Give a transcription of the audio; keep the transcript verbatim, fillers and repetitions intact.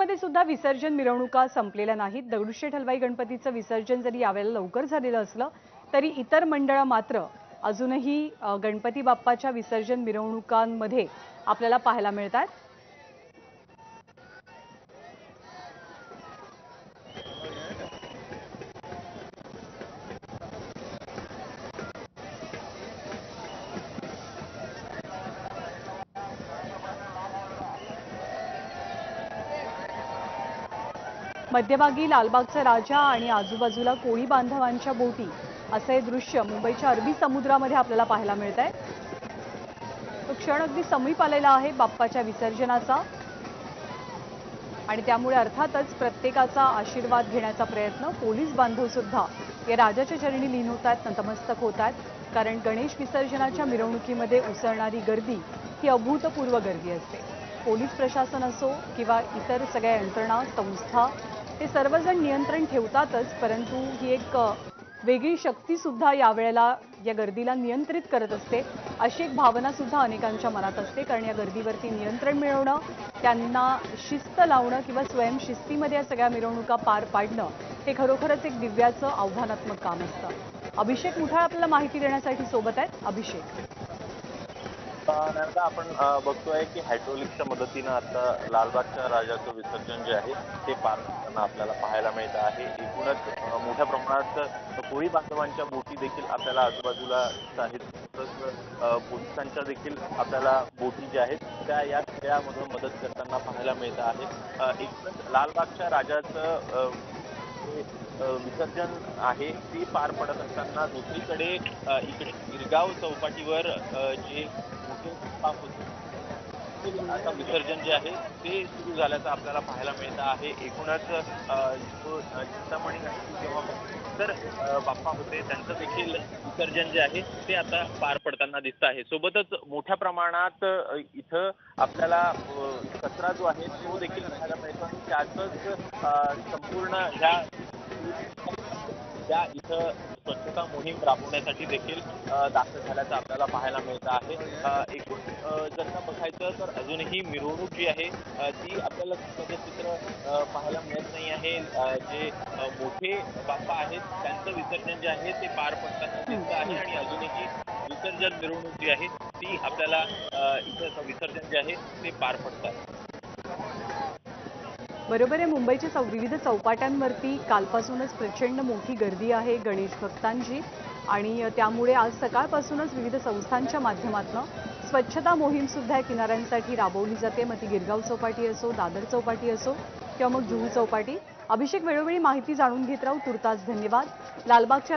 नाशिकमध्ये सुद्धा विसर्जन मिरवणुका संपलेल्या नाहीत। दगडूशेठ हलवाई गणपतीचं विसर्जन जरी यावेळेला लवकर झालेलं असलं तरी इतर मंडळं मात्र अजूनही अ, गणपती बाप्पाच्या विसर्जन मिरवणुकांमध्ये आपल्याला पाहायला मिळतात। मध्यभागी लालबागचा राजा आणि आजूबाजूला कोळी बांधवांच्या बोटी असं हे दृश्य मुंबईच्या अरबी समुद्रामध्ये आपल्याला पाहायला मिळतंय। तो क्षण अगदी समीप आलेला आहे बाप्पाच्या विसर्जनाचा आणि त्यामुळे अर्थातच प्रत्येकाचा आशीर्वाद घेण्याचा प्रयत्न पोलीस बांधव सुद्धा या राजाच्या चरणी लीन होतात, नतमस्तक होतात। कारण गणेश विसर्जनाच्या मिरवणुकीमध्ये उसळणारी गर्दी ही अभूतपूर्व गर्दी असते। पोलीस प्रशासन असो किंवा इतर सगळ्या यंत्रणा संस्था ते सर्वजण नियंत्रण ठेवतातच, परंतु ही एक वेगळी शक्ती सुद्धा यावेळेला या गर्दीला नियंत्रित करत असते अशी एक भावना सुद्धा अनेकांच्या मनात असते। कारण या गर्दीवरती नियंत्रण मिळवणं, त्यांना शिस्त लावणं किंवा स्वयंशिस्तीमध्ये या सगळ्या मिरवणुका पार पाडणं हे खरोखरच एक दिव्याचं आव्हानात्मक काम असतं। अभिषेक मुठाळ आपल्याला माहिती देण्यासाठी सोबत आहेत। अभिषेक, नंतर आपण बघतोय की हायड्रोलिकच्या मदतीने आता लालबागच्या राजाचं विसर्जन जे आहे ते पार पडताना आपल्याला पाहायला मिळत आहे। एकूणच मोठ्या प्रमाणात कोळी बांधवांच्या बोटी देखील आपल्याला आजूबाजूला दिसत आहेत। तसंच पोलिसांच्या देखील आपल्याला बोटी ज्या आहेत त्या या सगळ्यामध्ये मदत करताना पाहायला मिळत आहेत। एकूणच लालबागच्या राजाचं विसर्जन आहे ते पार पडत असताना दुसरीकडे इकडे गिरगाव चौपाटीवर जे मोठे बाप्पा होते आता विसर्जन जे आहे ते सुरू झाल्याचं आपल्याला पाहायला मिळत आहे। एकूणच जो चिंतामणी नदी जेव्हा तर बाप्पा होते त्यांचं देखील विसर्जन जे आहे ते आता पार पडताना दिसत आहे। सोबतच मोठ्या प्रमाणात इथं आपल्याला कचरा जो आहे तो देखील पाहायला मिळतो आणि त्यातच संपूर्ण ह्या त्या इथं स्वच्छता मोहीम राबवण्यासाठी देखील दाखल झाल्याचं आपल्याला पाहायला मिळत आहे। एकूण जर का बघायचं तर अजूनही मिरवणूक जी आहे ती आपल्याला संपल्याचं चित्र पाहायला मिळत नाही आहे। जे मोठे बाप्पा आहेत त्यांचं विसर्जन जे आहे ते पार पडताना दिसत आहे आणि अजूनही विसर्जन मिरवणूक जी आहे ती आपल्याला इथं विसर्जन जे आहे ते पार पडत आहे। बरोबर आहे। मुंबईच्या विविध चौपाट्यांवरती कालपासूनच प्रचंड मोठी गर्दी आहे गणेश भक्तांची आणि त्यामुळे आज सकाळपासूनच विविध संस्थांच्या माध्यमातून स्वच्छता मोहीम सुद्धा किनाऱ्यांसाठी राबवली जाते। मग ती गिरगाव चौपाटी असो, दादर चौपाटी असो किंवा मग जुहू चौपाटी। अभिषेक, वेळोवेळी माहिती जाणून घेत राहू, तुर्तास धन्यवाद। लालबागच्या